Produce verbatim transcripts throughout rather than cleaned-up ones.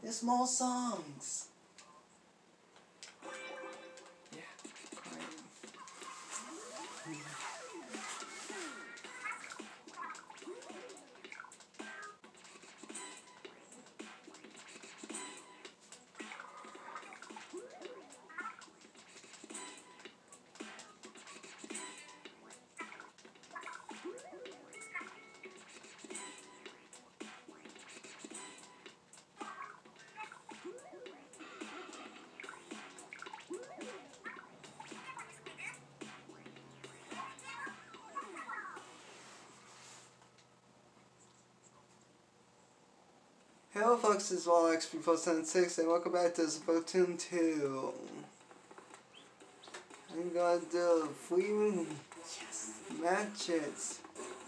There's more songs. Yeah, crying. Hello folks, this is Wall X P four seventy-six and welcome back to Splatoon two. I'm gonna do three yes. matches.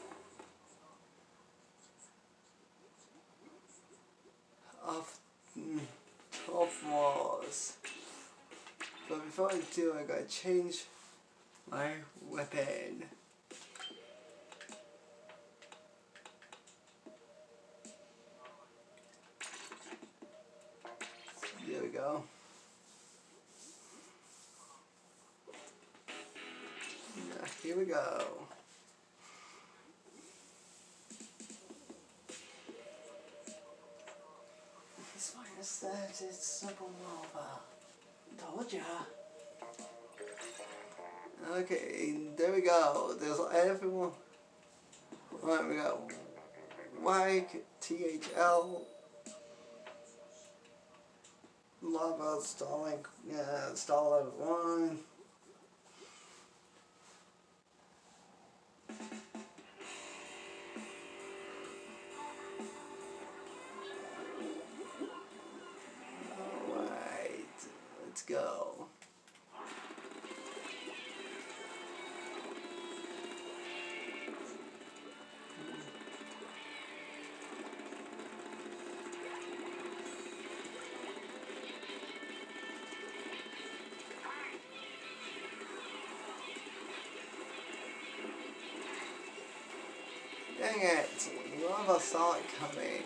Of twelve walls. But before I do, I gotta change my weapon. There we go. Yeah, here we go. This minus that is supernova. Told ya. Okay, there we go. There's everyone. Right, we got Y, T H L. Lava, stalling, yeah, stall at one. Alright, let's go. Dang it, lava saw it coming.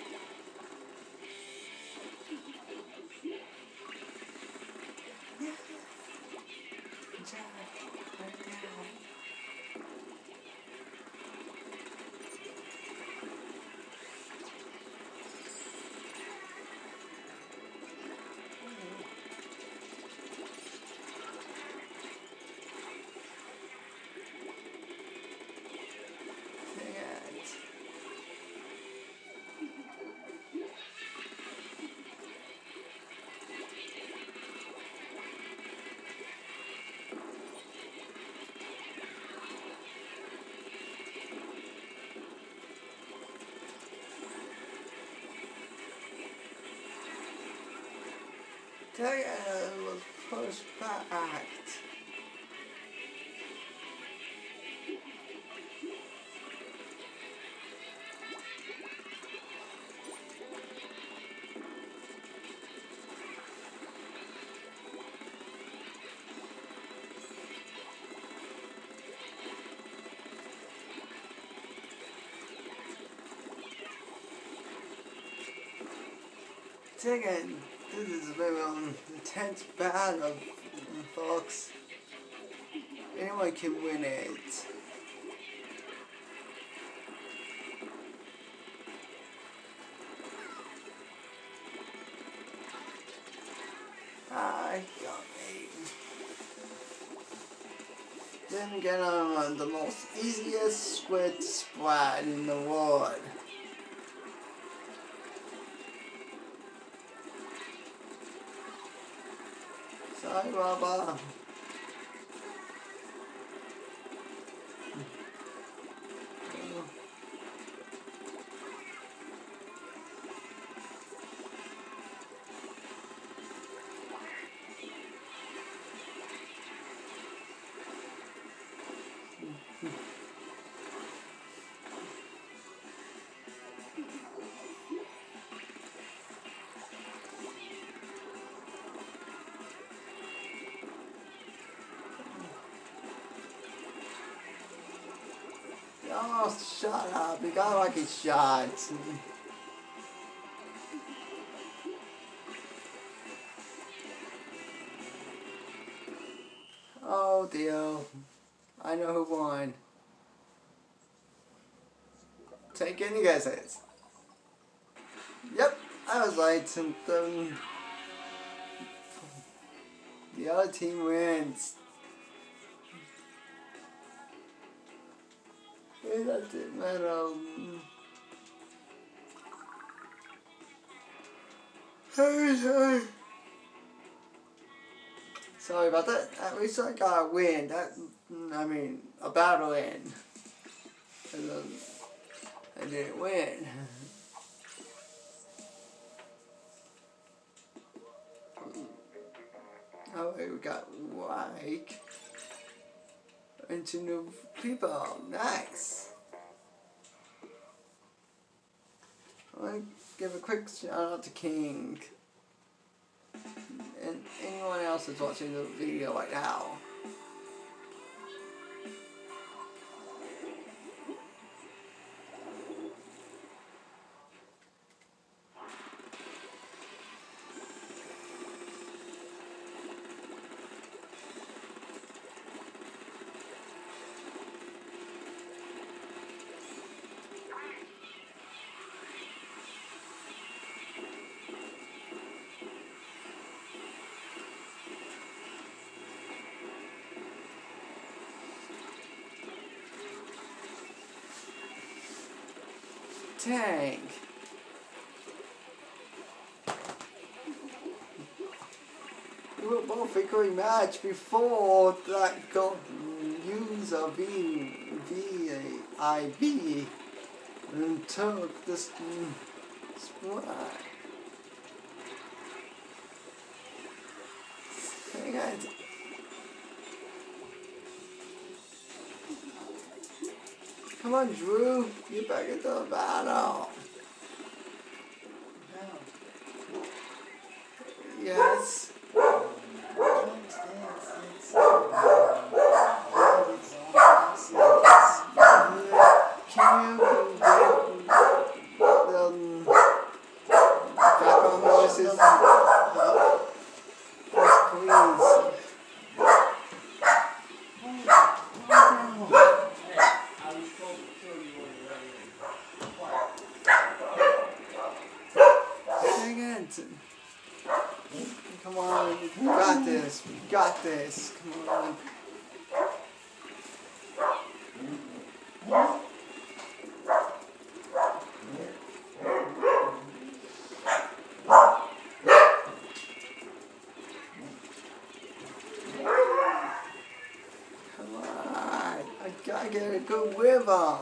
Tell you, it was pushed back. Again, this is a very um, intense battle, folks. Anyone can win it. Ah, got me. Then get on the most easiest squid splat in the world. Sorry, Baba. Oh, shut up. You got like a shot. Oh dear. I know who won. Take any guesses. Yep, I was right. And um, the other team wins. It doesn't matter. Um, sorry, sorry. Sorry about that. At least I got a win. That, I mean, a battle win. And then I didn't win. Oh, we got like and two new people. Nice. I want to give a quick shout out to King and anyone else that's watching the video right now. Tank. We were both equally matched before that got user V V I V and took this spot. Hang on. Come on, Drew, get back into the battle. Yes. Can you get the background noises? Yes, please. Come on, we got this, we got this, come on. Come on, I gotta get a good rhythm.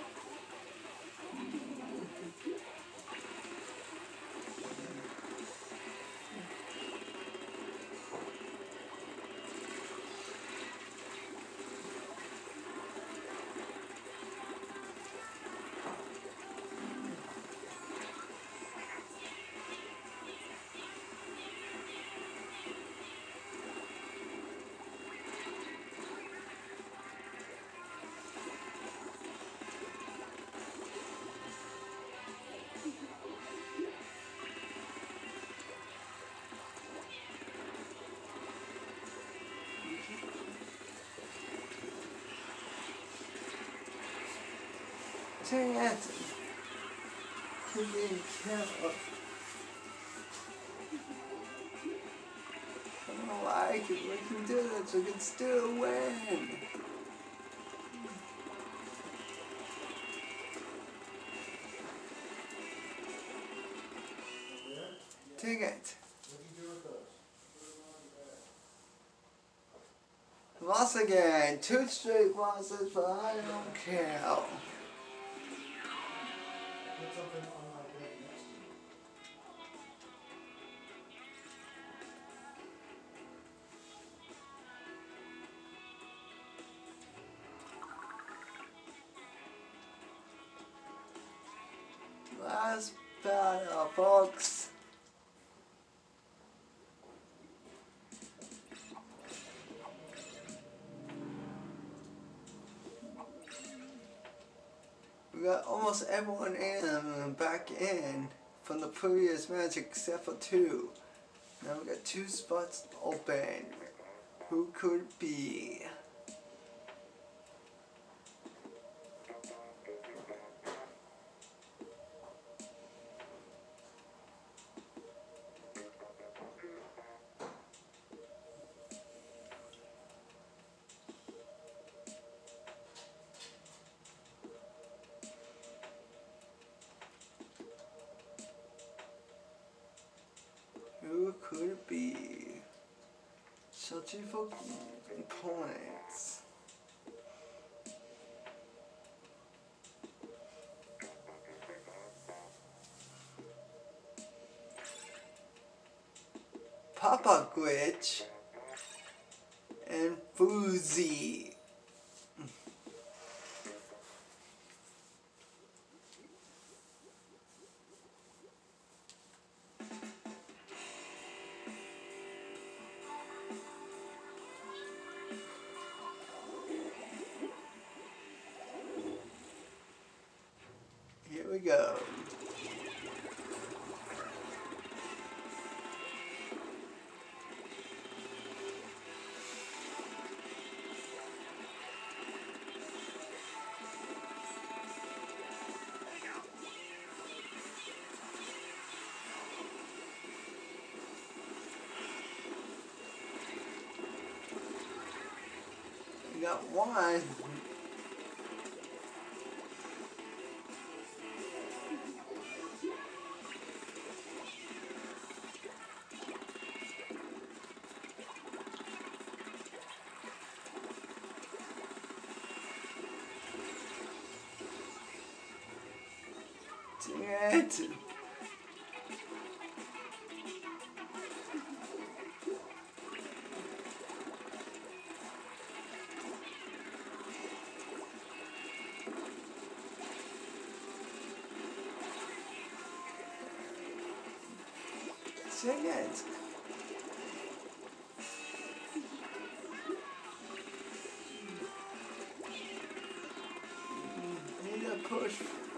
Dang it! Keep being careful. I don't know why I can, we can do this, we can still win. Dang it. Lost again. Two straight losses, but I don't care. Put something on my bed next to me. Last battle, folks. We got almost everyone in back in from the previous match except for two. Now we got two spots open. Who could it be? Who could it be? Searching for components. Papa Glitch and Foozy. Here we go. We got one. Dang it. Dang it. Need a push.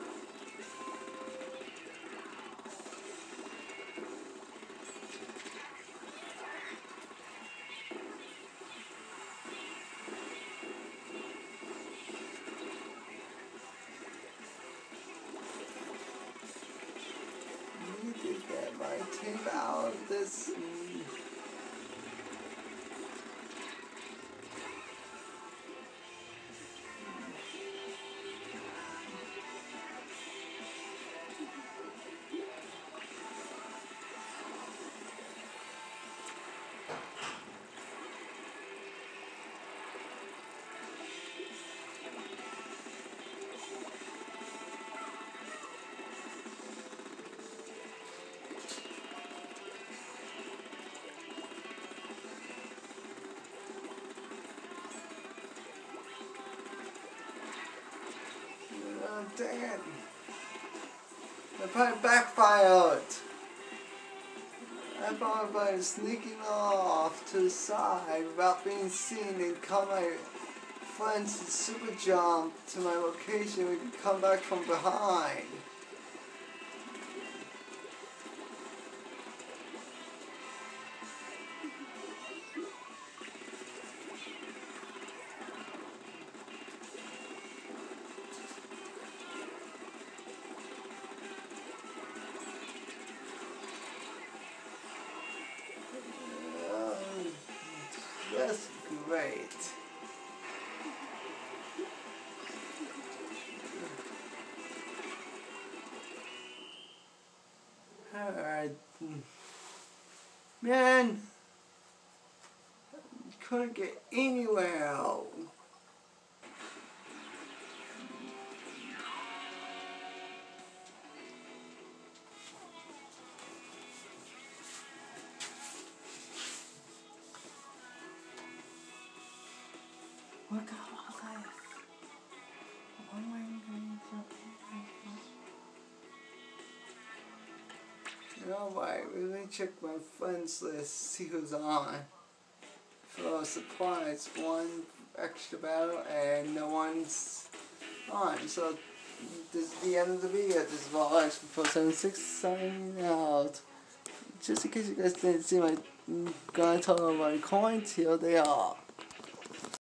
Need to get my team out of this. Oh, dang it. I probably backfired. I thought by sneaking off to the side without being seen and call my friends to super jump to my location we can come back from behind. That's great. Alright. Man, couldn't get anywhere. What the hell was that? What am I going to do? Alright, let me check my friends list, see who's on. For supplies, one extra battle and no one's on. So this is the end of the video. This is Alex from four seven six signing out. just in case you guys didn't see my grand total of my coins, here they are.